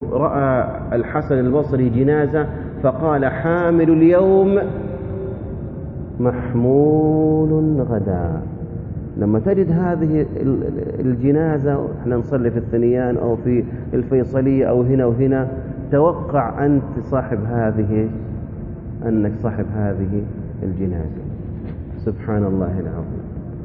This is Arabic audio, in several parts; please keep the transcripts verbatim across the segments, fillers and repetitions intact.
رأى الحسن البصري جنازة فقال: حامل اليوم محمول غدا. لما تجد هذه الجنازة، احنا نصلي في الثنيان أو في الفيصلية أو هنا وهنا، توقع أنت صاحب هذه أنك صاحب هذه الجنازة. سبحان الله العظيم.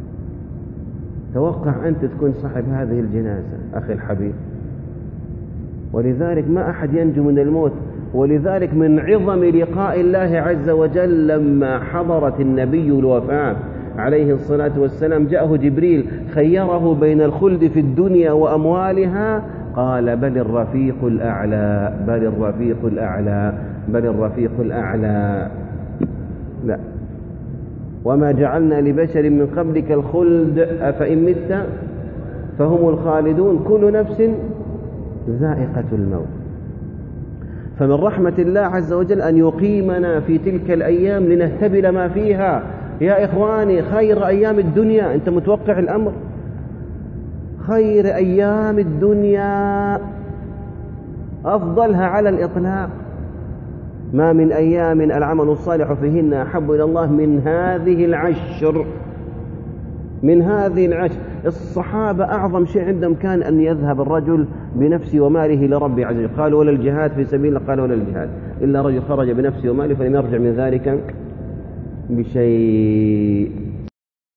توقع أنت تكون صاحب هذه الجنازة أخي الحبيب. ولذلك ما أحد ينجو من الموت. ولذلك من عظم لقاء الله عز وجل لما حضرت النبي الوفاة عليه الصلاة والسلام، جاءه جبريل خيره بين الخلد في الدنيا وأموالها، قال: بل الرفيق الأعلى، بل الرفيق الأعلى، بل الرفيق الأعلى. لا، وما جعلنا لبشر من قبلك الخلد أفإن مت فهم الخالدون كل نفس ذائقة الموت. فمن رحمة الله عز وجل أن يقيمنا في تلك الأيام لنهتبل ما فيها. يا إخواني، خير أيام الدنيا، أنت متوقع الأمر، خير أيام الدنيا أفضلها على الإطلاق، ما من أيام العمل الصالح فيهن أحب إلى الله من هذه العشر، من هذه العشر. الصحابة أعظم شيء عندهم كان أن يذهب الرجل بنفسه وماله لرب عز وجل. قالوا: ولا الجهاد في سبيل الله؟ قال: ولا الجهاد، إلا رجل خرج بنفسه وماله فلم يرجع من ذلك بشيء.